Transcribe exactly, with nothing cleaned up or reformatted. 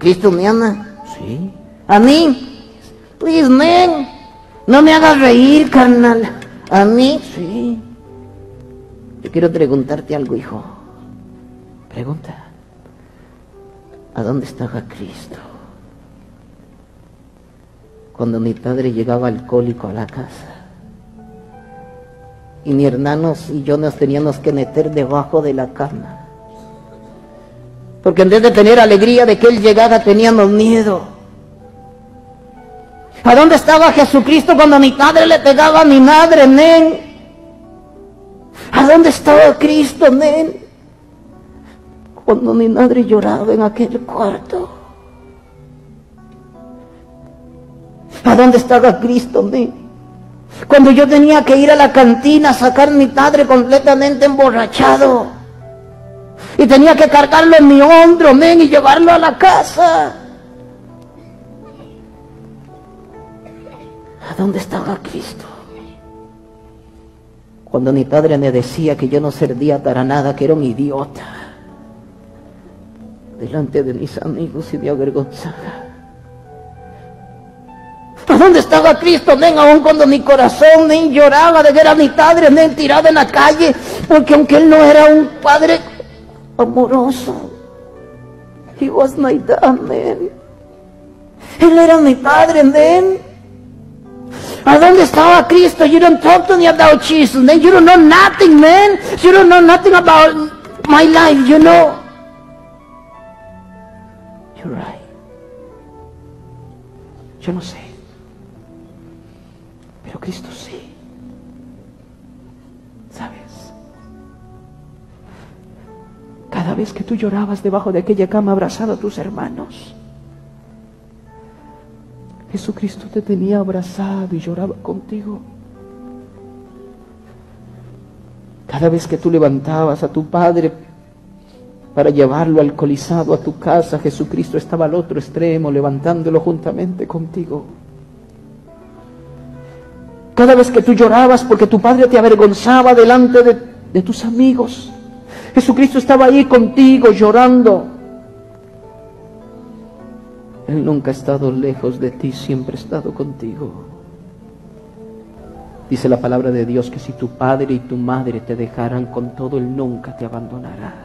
Cristo me ama. Sí. ¿A mí? Please, man. No me hagas reír, carnal. ¿A mí? Sí. Yo quiero preguntarte algo, hijo. Pregunta. ¿A dónde estaba Cristo cuando mi padre llegaba alcohólico a la casa? Y mis hermanos y yo nos teníamos que meter debajo de la cama. Porque en vez de tener alegría de que Él llegara, teníamos miedo. ¿A dónde estaba Jesucristo cuando mi padre le pegaba a mi madre, men? ¿A dónde estaba Cristo, men? Cuando mi madre lloraba en aquel cuarto. ¿A dónde estaba Cristo, men? Cuando yo tenía que ir a la cantina a sacar a mi padre completamente emborrachado. Y tenía que cargarlo en mi hombro, men, y llevarlo a la casa. ¿A dónde estaba Cristo? Cuando mi padre me decía que yo no servía para nada, que era un idiota. Delante de mis amigos y me avergonzaba. ¿A dónde estaba Cristo, men? Aún cuando mi corazón, men, lloraba de ver a mi padre, men, tirado en la calle. Porque aunque Él no era un padre amoroso, He was my dad, man. Él era mi padre, man. ¿A dónde estaba Cristo? You don't talk to me about Jesus, man. You don't know nothing, man. You don't know nothing about my life, you know. You're right. Yo no sé. Pero Cristo sí. ¿Sabes? Cada vez que tú llorabas debajo de aquella cama abrazado a tus hermanos, Jesucristo te tenía abrazado y lloraba contigo. Cada vez que tú levantabas a tu padre para llevarlo alcoholizado a tu casa, Jesucristo estaba al otro extremo levantándolo juntamente contigo. Cada vez que tú llorabas porque tu padre te avergonzaba delante de, de tus amigos, Jesucristo estaba ahí contigo llorando. Él nunca ha estado lejos de ti, siempre ha estado contigo. Dice la palabra de Dios que si tu padre y tu madre te dejaran con todo, Él nunca te abandonará.